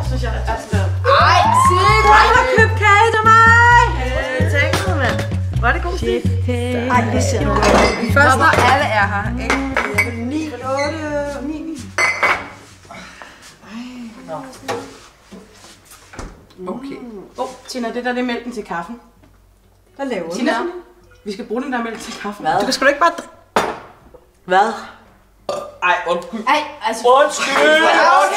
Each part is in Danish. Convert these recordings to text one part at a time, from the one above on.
synes jeg. Ej, sig du har købt kage til mig! Tænk noget, mand. Var det god stil? Ej, det ser du. Først når alle er her, ikke? 9, 8, 9. Okay. Tina, det der det er mælken til kaffen. Hvad laver du? Tina, vi skal bruge den der mælk til kaffen. Hvad? Du kan sgu da ikke bare... Hvad? Ej, undskyld. Ej, altså... Undskyld!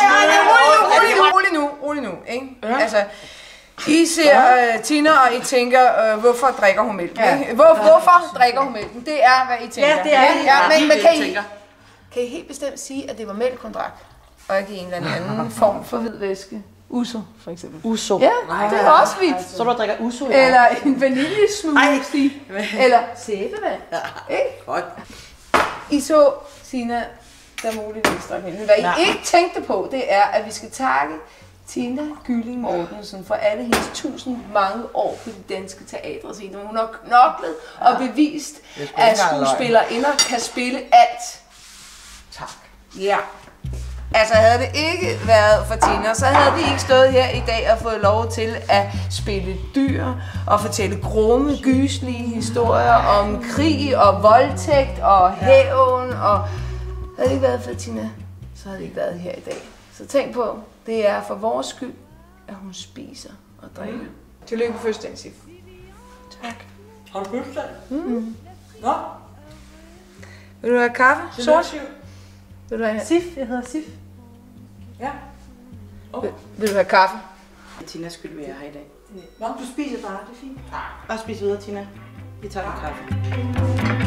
Rolig nu, ikke? Ja. Altså, I ser Tina, og I tænker, hvorfor drikker hun mælk? Ja. Hvorfor drikker hun mælken? Det er, hvad I tænker. Ja, det er men kan I helt bestemt sige, at det var mælk, hun drak? Og ikke en eller anden form for hvid væske? Uso, for eksempel. Uso. Ja, det er også vildt. Så du drikker uso, ja. Eller en vaniljesmoothie. Eller sæbevand. Ikke? Godt. I så Tina, der muligvis drak mælk. Hvad I ikke tænkte på, det er, at vi skal takke Tina Gylling Mortensen for alle hendes 1000 mange år på de danske teatre. Hun har knoklet og bevist, at skuespillerinder kan spille alt. Tak. Ja. Altså havde det ikke været for Tina, så havde vi ikke stået her i dag og fået lov til at spille dyr og fortælle grumme, gyslige historier om krig og voldtægt og hævn. Og havde det ikke været for Tina, så havde det ikke været her i dag. Så tænk på, det er for vores skyld, at hun spiser og drikker. Tillykke på fødselsdagen, Sif. Tak. Har du fødselsdag? Nå? Vil du have kaffe? Sort? Vil du have... Sif, jeg hedder Sif. Ja. Vil du have kaffe? Tinas skyld, vi er her i dag. Nå, du spiser bare, det er fint. Bare spis videre, Tina. Vi tager en kaffe.